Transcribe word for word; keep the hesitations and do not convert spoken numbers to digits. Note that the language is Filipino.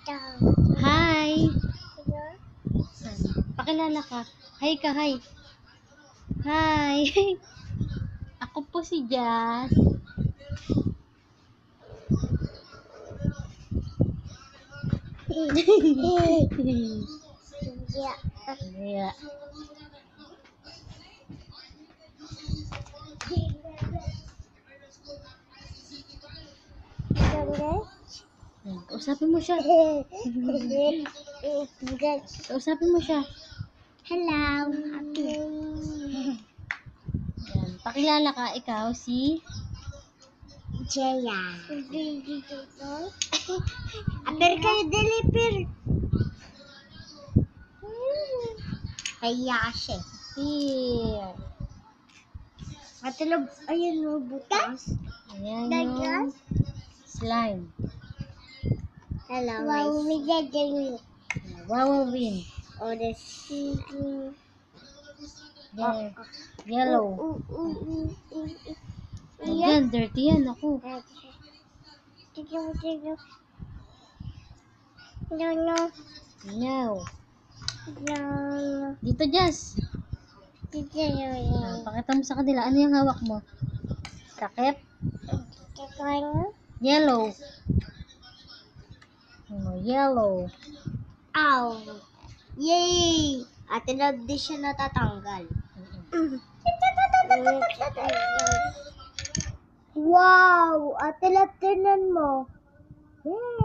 Hi! Pakilala ka. Hi ka, hi. Hi! Ako po si Jazz. Yeah. Kausapin mo siya. Kausapin mo siya. Hello, happy. Yan. Pakilala ka, ikaw si Jaya. Apir kayo delipir. Hayashi. Pir. Matulog, ayun mo, butas. Ayan yung slime. Hello, wow, we did it. Wawawin. Oh, the sea. Yan. Yellow. Yeah. Ayan, dirty yan. Ako. Tignan mo, tignan. No, no. Now. No. Dito, Jazz. Tignan mo Ah, yan. pakita mo sa kanila. Ano yung hawak mo? Takip? Tignan mo. Yellow. Oh, yellow. Ow! Yay! Ate Love, di siya natatanggal. Wow! Ate Love, tingnan mo.